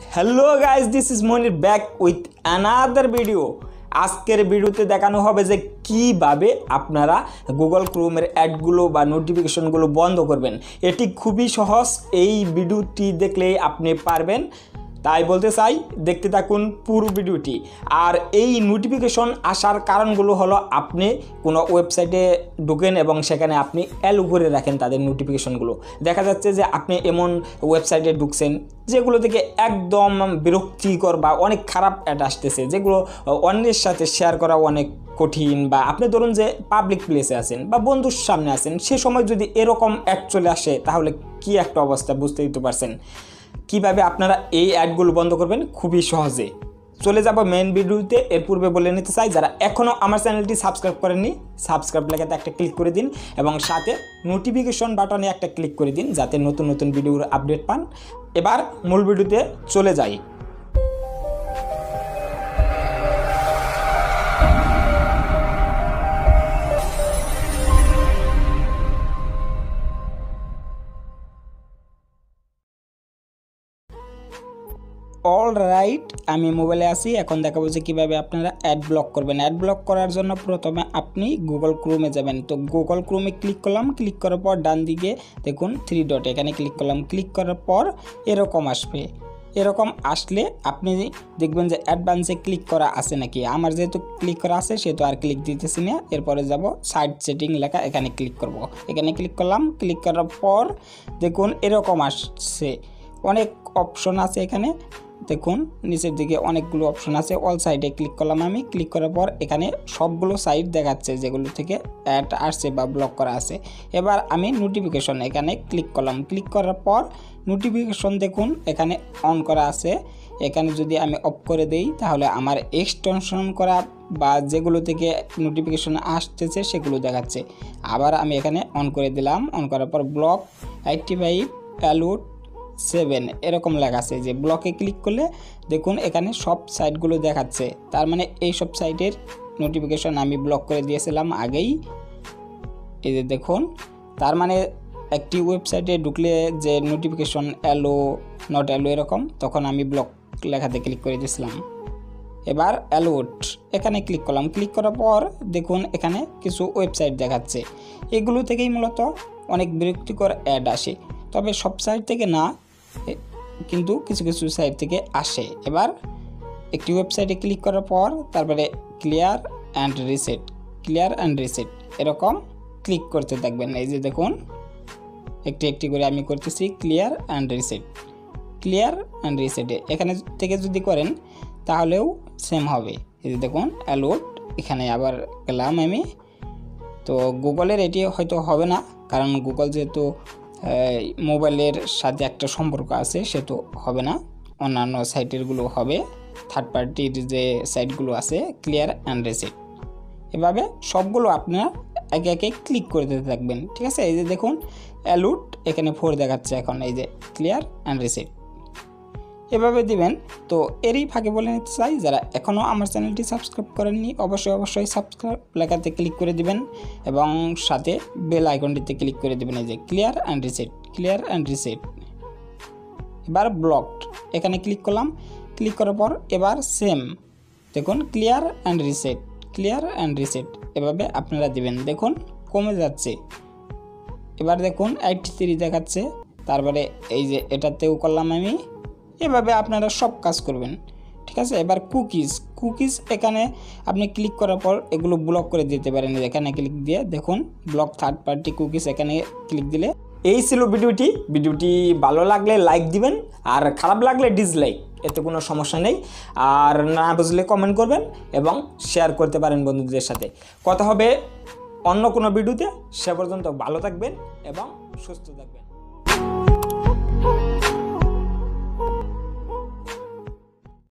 Hello guys, this is Monir back with another video. আজকের ভিডিওতে দেখানো হবে যে কিভাবে আপনারা গুগল ক্রোমের অ্যাডগুলো বা নোটিফিকেশনগুলো বন্ধ করবেন। এটি খুবই সহজ, এই ভিডিওটি দেখলেই আপনি পারবেন। তাই বলতে চাই, দেখতে থাকুন পুরো ভিডিওটি। আর এই নোটিফিকেশন আসার কারণগুলো হলো, আপনি কোনো ওয়েবসাইটে ঢুকেন এবং সেখানে আপনি অ্যালো করে রাখেন তাদের নোটিফিকেশনগুলো। দেখা যাচ্ছে যে আপনি এমন ওয়েবসাইটে ঢুকছেন যেগুলো থেকে একদম বিরক্তিকর বা অনেক খারাপ অ্যাড আসতেছে, যেগুলো অন্যের সাথে শেয়ার করা অনেক কঠিন। বা আপনি ধরুন যে পাবলিক প্লেসে আছেন বা বন্ধুর সামনে আছেন, সে সময় যদি এরকম অ্যাড চলে আসে তাহলে কি একটা অবস্থা, বুঝতে দিতে পারছেন। কিভাবে আপনারা এই অ্যাডগুলো বন্ধ করবেন খুবই সহজে। চলে যাব মেন ভিডিওতে। এর পূর্বে বলে নিতে চাই, যারা এখনও আমার চ্যানেলটি সাবস্ক্রাইব করেননি, সাবস্ক্রাইব লেখাতে একটা ক্লিক করে দিন এবং সাথে নোটিফিকেশন বাটনে একটা ক্লিক করে দিন, যাতে নতুন নতুন ভিডিওর আপডেট পান। এবার মূল ভিডিওতে চলে যাই। অলরাইট, আমি মোবাইলে আসি। এখন দেখাবো যে কীভাবে আপনারা অ্যাড ব্লক করবেন। অ্যাড ব্লক করার জন্য প্রথমে আপনি গুগল ক্রোমে যাবেন। তো গুগল ক্রোমে ক্লিক করলাম, ক্লিক করার পর ডান দিকে দেখুন 3 ডট, এখানে ক্লিক করলাম। ক্লিক করার পর এরকম আসবে। এরকম আসলে আপনি দেখবেন যে অ্যাডভান্সে ক্লিক করা আছে নাকি। আমার যেহেতু ক্লিক করা আছে সেহেতু আর ক্লিক দিতেছি না। এরপরে যাব সাইট সেটিং লেখা, এখানে ক্লিক করব। এখানে ক্লিক করলাম। ক্লিক করার পর দেখুন এরকম আসছে, অনেক অপশন আছে এখানে। দেখুন নিচের দিকে অনেকগুলো অপশন আছে। অল সাইডে ক্লিক করলাম আমি। ক্লিক করার পর এখানে সবগুলো সাইট দেখাচ্ছে যেগুলো থেকে অ্যাড আসছে বা ব্লক করা আছে। এবার আমি নোটিফিকেশন এখানে ক্লিক করলাম। ক্লিক করার পর নোটিফিকেশন দেখুন এখানে অন করা আছে। এখানে যদি আমি অফ করে দেই তাহলে আমার এক্সটেনশন করা বা যেগুলো থেকে নোটিফিকেশন আসতেছে সেগুলো দেখাচ্ছে। আবার আমি এখানে অন করে দিলাম। অন করার পর ব্লক 85 অ্যালাউড 7 এরকম লেখা আছে। যে ব্লকে ক্লিক করলে দেখুন এখানে সব সাইটগুলো দেখাচ্ছে। তার মানে এই সব সাইটের নোটিফিকেশন আমি ব্লক করে দিয়েছিলাম আগেই। এই যে দেখুন, তার মানে একটি ওয়েবসাইটে ঢুকলে যে নোটিফিকেশন অ্যালো নট অ্যালো এরকম, তখন আমি ব্লক লেখাতে ক্লিক করে দিয়েছিলাম। এবার অ্যালাউড এখানে ক্লিক করলাম। ক্লিক করার পর দেখুন এখানে কিছু ওয়েবসাইট দেখাচ্ছে। এগুলো থেকেই মূলত অনেক বিরক্তিকর অ্যাড আসে, তবে সব সাইট থেকে না, কিন্তু কিছু কিছু সাইট থেকে আসে। এবার একটি ওয়েবসাইটে ক্লিক করার পর তারপরে clear and reset, clear and reset এরকম ক্লিক করতে থাকবেন। এই যে দেখুন একটি একটি করে আমি করতেছি, clear and reset, clear and রিসেটে এখানে থেকে যদি করেন তাহলেও সেম হবে। এই যে দেখুন অ্যালাউড, এখানে আবার গেলাম আমি। তো গুগলের এটি হয়তো হবে না, কারণ গুগল যেহেতু মোবাইলের সাথে একটা সম্পর্ক আছে, সে তো হবে না। অন্যান্য সাইটেরগুলো হবে, থার্ড পার্টির যে সাইটগুলো আছে। ক্লিয়ার অ্যান্ড রিসেট এভাবে সবগুলো আপনারা একে একে ক্লিক করে দিতে থাকবেন, ঠিক আছে। এই যে দেখুন অ্যালাউড এখানে 4 দেখাচ্ছে এখন। এই যে ক্লিয়ার অ্যান্ড রিসেট এভাবে দিবেন। তো এরই ফাঁকে বলে নিতে চাই, যারা এখনও আমার চ্যানেলটি সাবস্ক্রাইব করেননি অবশ্যই সাবস্ক্রাইব লেখাতে ক্লিক করে দিবেন এবং সাথে বেল আইকনটিতে ক্লিক করে দিবেন। এই যে clear and reset, clear and reset. এবার ব্লকড এখানে ক্লিক করলাম। ক্লিক করার পর এবার সেম দেখুন clear and reset, clear and reset এভাবে আপনারা দিবেন। দেখুন কমে যাচ্ছে। এবার দেখুন 83 দেখাচ্ছে। তারপরে এই যে এটাতেও করলাম আমি। এভাবে আপনারা সব কাজ করবেন, ঠিক আছে। এবার কুকিজ এখানে আপনি ক্লিক করার পর এগুলো ব্লক করে দিতে পারেন। এখানে ক্লিক দিয়ে দেখুন ব্লক থার্ড পার্টি কুকিজ, এখানে ক্লিক দিলে। এই ছিল ভিডিওটি ভালো লাগলে লাইক দিবেন, আর খারাপ লাগলে ডিসলাইক, এতে কোনো সমস্যা নেই। আর না বুঝলে কমেন্ট করবেন এবং শেয়ার করতে পারেন বন্ধুদের সাথে। কথা হবে অন্য কোনো ভিডিওতে। সে পর্যন্ত ভালো থাকবেন এবং সুস্থ থাকবেন।